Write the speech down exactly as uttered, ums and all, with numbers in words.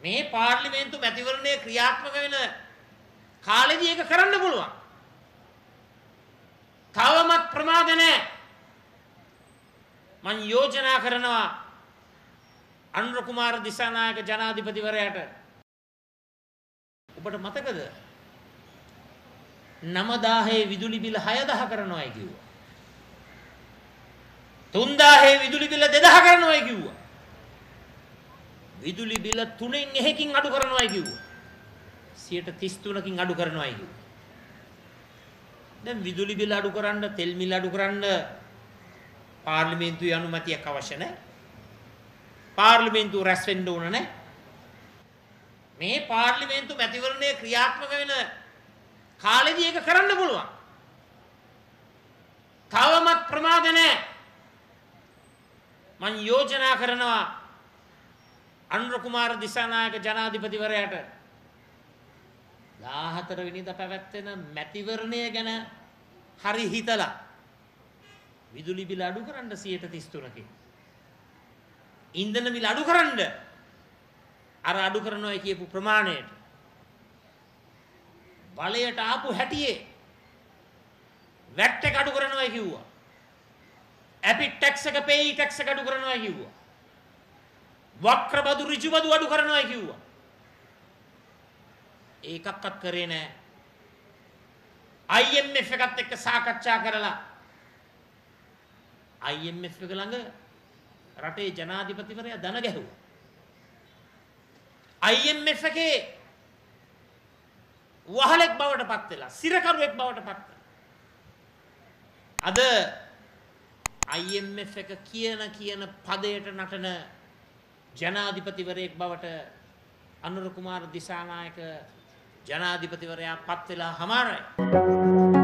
මේ පාර්ලිමේන්තු මැතිවරණයේ ක්‍රියාත්මක වෙන කාලෙදී ඒක කරන්න පුළුවන්. තවමත් ප්‍රමාද නැහැ. මම යෝජනා කරනවා අනුර කුමාර දිසානායක ජනාධිපතිවරයාට ඔබට මතකද නවදාහේ විදුලි බිල හයදාහ කරනවායි කිව්වා. තුන්දාහේ විදුලි බිල දෙදාහ කරනවායි කිව්වා. විදුලි බිල තුනෙන් එකකින් අඩු කරනවායි කිව්වා. සියයට තිස් තුනකින් අඩු කරනවායි කිව්වා. දැන් විදුලි බිල අඩු කරන්න, තෙල් මිල අඩු කරන්න පාර්ලිමේන්තුවේ අනුමැතියක් අවශ්‍ය නැහැ. පාර්ලිමේන්තුව රැස් වෙන්න ඕන නැහැ. මේ පාර්ලිමේන්තු මැතිවරණයේ ක්‍රියාත්මක වෙන කාලෙදී ඒක කරන්න පුළුවන්. තවමත් ප්‍රමාද නැහැ. මම යෝජනා කරනවා අනුර කුමාර දිසානායක ජනාධිපතිවරයාට දාහතර වෙනිදා පැවැත්වෙන මැතිවරණය ගැන හරි හිතලා විදුලි බිල අඩු කරන්න සියයට තිස් තුනකින් ඉන්ධන මිල අඩු කරන්න අර අඩු කරනවා කියපු ප්‍රමාණයට බලයට ආපු හැටියේ වැට් එක අඩු කරනවා කිව්වා. ඇපිට් ටැක්ස් එක පේයි ටැක්ස් එක අඩු කරනවා කිව්වා. වක්‍ර බදු ඍජු බදු අඩු කරනවා කිව්වා. ඒකක්වත් කරේ නැහැ. I M F එකත් එක්ක සාකච්ඡා කරලා I M F එක ළඟ රටේ ජනාධිපතිවරයා දන ගැහුවා. I M F එකේ වහලෙක් බවට පත් වෙලා සිරකරුවෙක් බවට පත් වෙලා අද I M F එක කියන කියන පදයට නටන ජනාධිපතිවරයෙක් බවට අනුර කුමාර දිසානායක ජනාධිපතිවරයා පත් වෙලා හමාරයි.